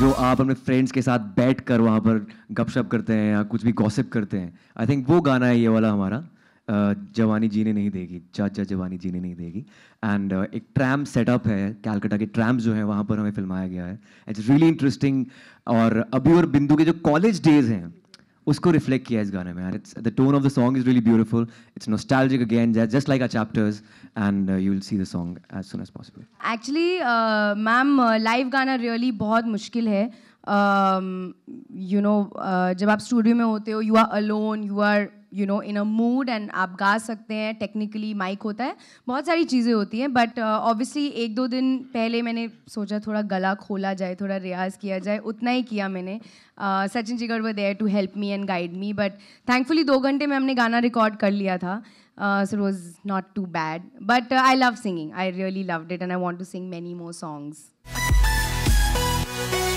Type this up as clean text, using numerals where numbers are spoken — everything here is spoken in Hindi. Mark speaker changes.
Speaker 1: जो आप अपने फ्रेंड्स के साथ बैठ कर वहाँ पर गपशप करते हैं या कुछ भी गॉसिप करते हैं, आई थिंक वो गाना है ये वाला हमारा, जवानी जीने नहीं देगी, चाचा जवानी जीने नहीं देगी। एंड एक ट्रैम सेटअप है, कैलकाटा के ट्रैम्स जो हैं वहाँ पर हमें फिल्माया गया है। इट्स रियली इंटरेस्टिंग, और अभी और बिंदु के जो कॉलेज डेज हैं उसको रिफ्लेक्ट किया है इस गाने में। It's the tone of the song is really beautiful, it's nostalgic again, just like our chapters, and you will see the song as soon as possible.
Speaker 2: Actually ma'am live गाना रियली बहुत मुश्किल है। जब आप स्टूडियो में होते हो, you are alone, you are in a mood and आप गा सकते हैं, टेक्निकली माइक होता है, बहुत सारी चीज़ें होती हैं। बट ऑब्वियसली 1-2 दिन पहले मैंने सोचा थोड़ा गला खोला जाए, थोड़ा रियाज़ किया जाए, उतना ही किया मैंने। Sachin Jigar were there to help me and guide me, but thankfully 2 घंटे में हमने गाना रिकॉर्ड कर लिया था। So it was not too bad, but I love singing. I really loved it and I want to sing many more songs.